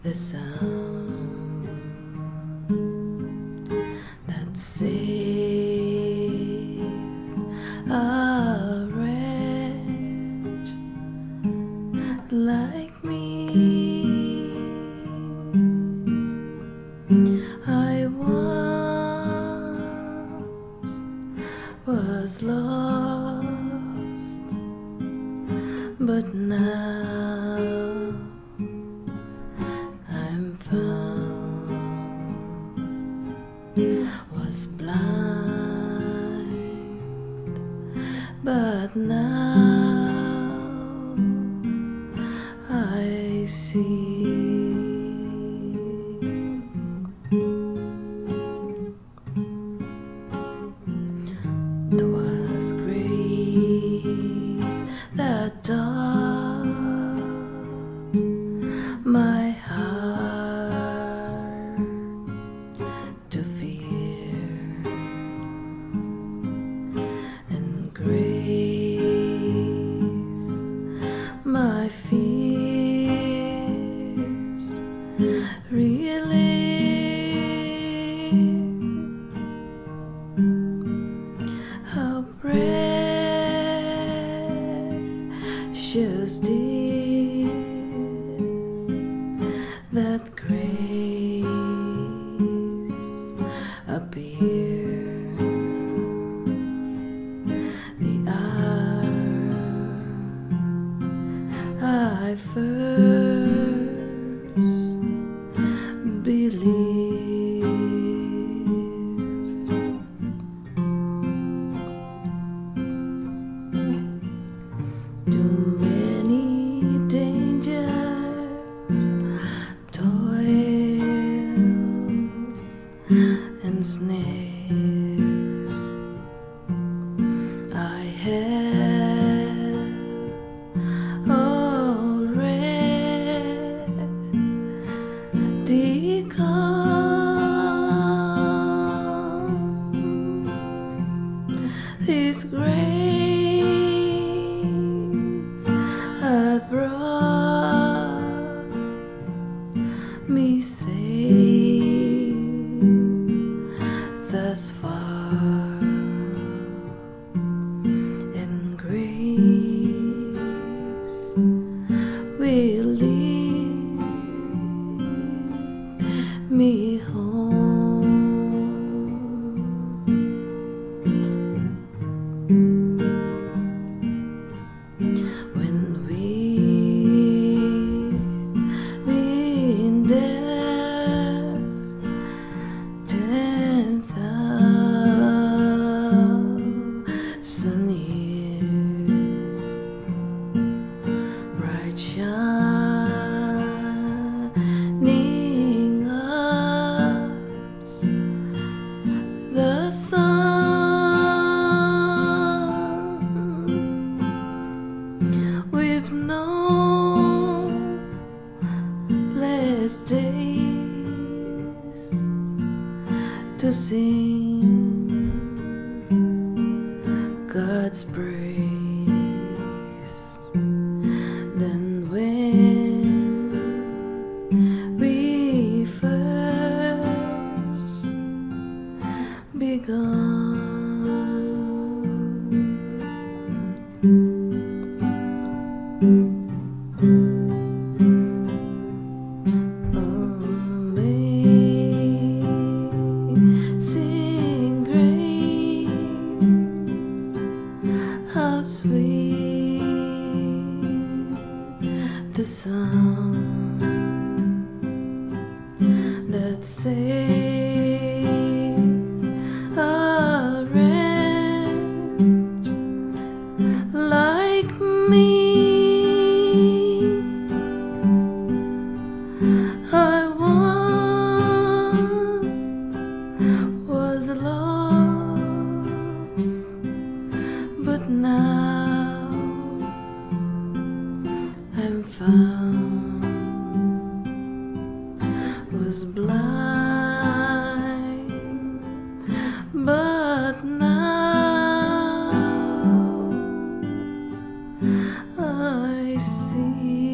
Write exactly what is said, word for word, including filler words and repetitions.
the sound that saved a wretch like me. I once was lost, but now I'm found. Was blind, but now I see. There was grace that taught my heart to fear, and grace my fears relieved. How precious did that grace appear the hour I first believed. Too many dangers, toils, and snares I had already come. His grace hath brought me safe thus far, and grace will lead me home. When we in there ten thousand years, bright shining us the sun. We've known less days to sing God's praise than when we first begun. Amazing grace, how sweet the sound that saved a wretch like me. I once was lost, but now I'm found. Was blind, but now I see.